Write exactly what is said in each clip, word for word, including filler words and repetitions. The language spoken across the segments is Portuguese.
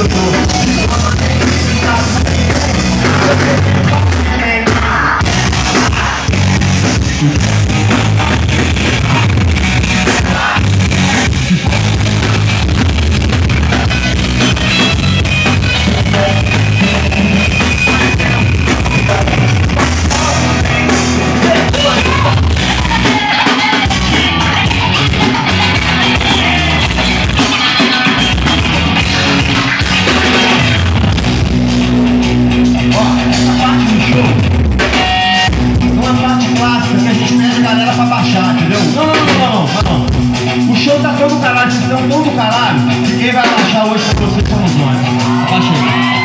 Quem vai abaixar hoje pra vocês são os nomes. Abaixa aí.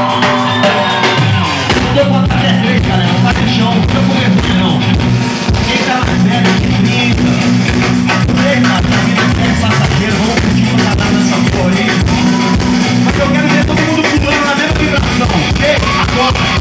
Eu vou contar até três, galera. Sai do chão, não tô com vergonha não. Quem tá mais velho, que brinca. Três, cara, tá vindo três passageiros. Vamos pedir pra nadar nessa porra aí. Mas eu quero ver todo mundo pulando na mesma vibração. Ok? Agora.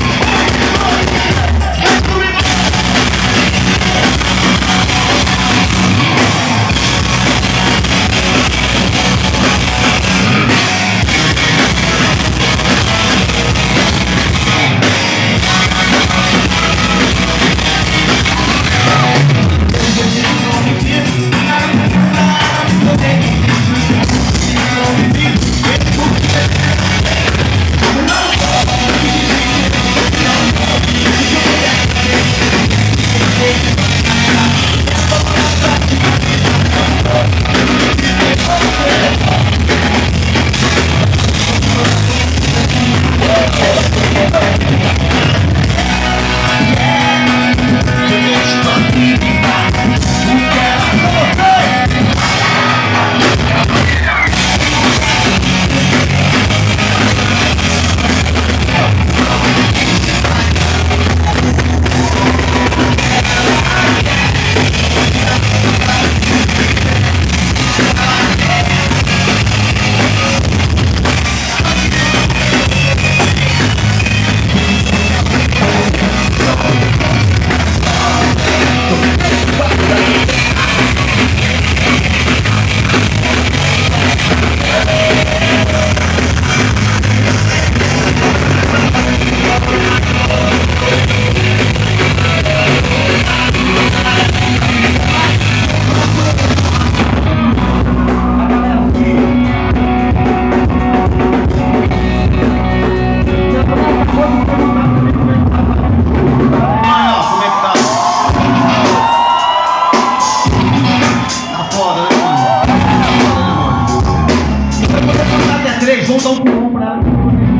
Vamos dar um pulão pra ela.